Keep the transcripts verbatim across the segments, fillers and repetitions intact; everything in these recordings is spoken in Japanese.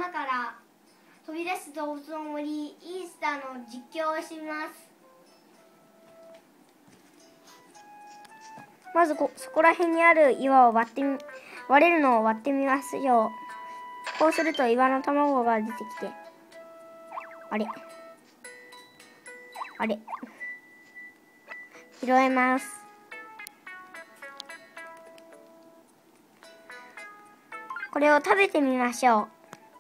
山から飛び出す動物の森イースターの実況をしてみます。まずこそこら辺にある岩を割ってみ割れるのを割ってみますよ。こうすると岩の卵が出てきて、あれあれ拾えます。これを食べてみましょう。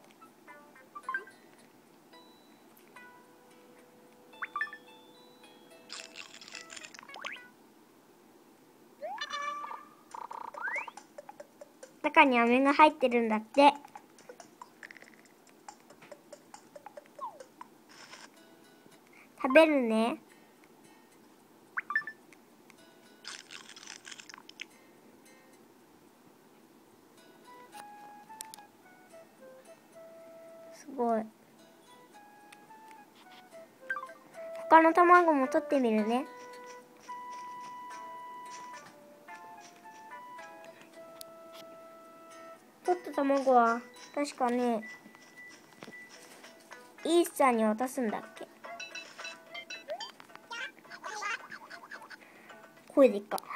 中に飴が入ってるんだって。食べるね。すごい。他の卵も取ってみるね。取った卵は確かね、イースターに渡すんだっけ。声でいっか。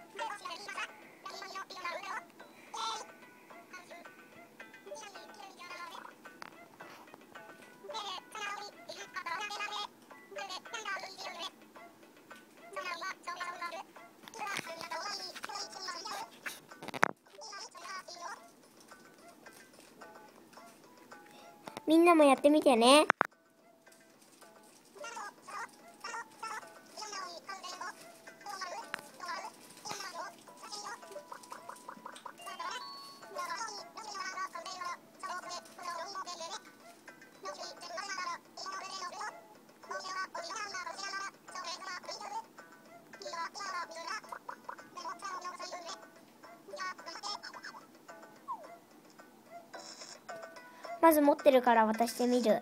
みんなもやってみてね。まず持ってるから渡してみる。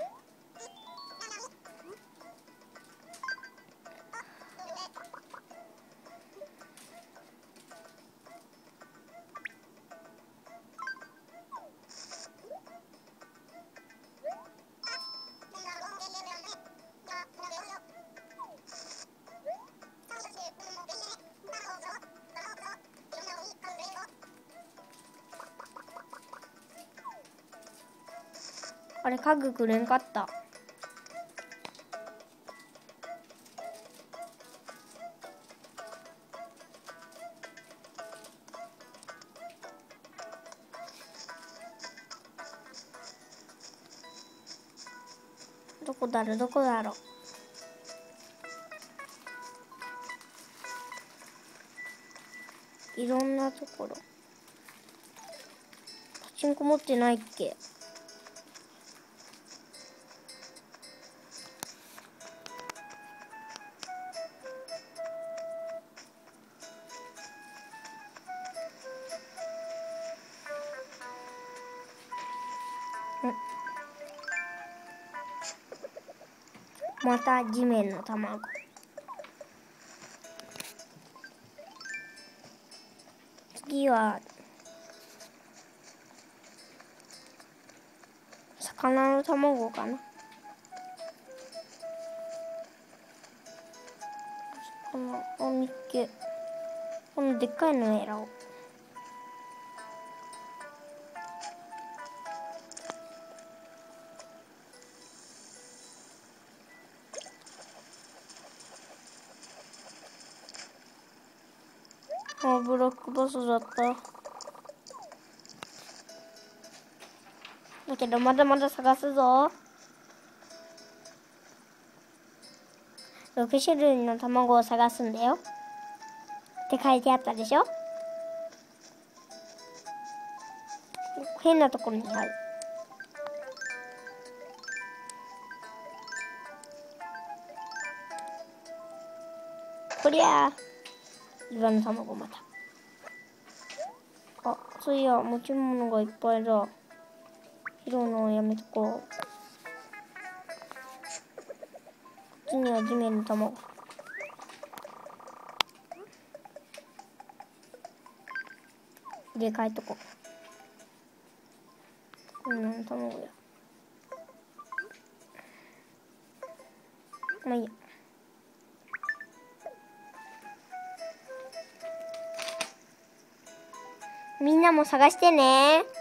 あれ、家具くれんかった。どこだろうどこだろう。いろんなところ。パチンコ持ってないっけ。また地面の卵。次は魚の卵かな。魚を見っけ。このでっかいの選おう。あ、ブロックバスだった。だけどまだまだ探すぞ。ろく種類の卵を探すんだよって書いてあったでしょ。変なところにある。こりゃあ岩の卵また。あ、そういや持ち物がいっぱいだ。拾うのをやめとこう。こっちには地面の卵。入れ替えとこう。 うん、卵や。まあいいや。みんなも探してね。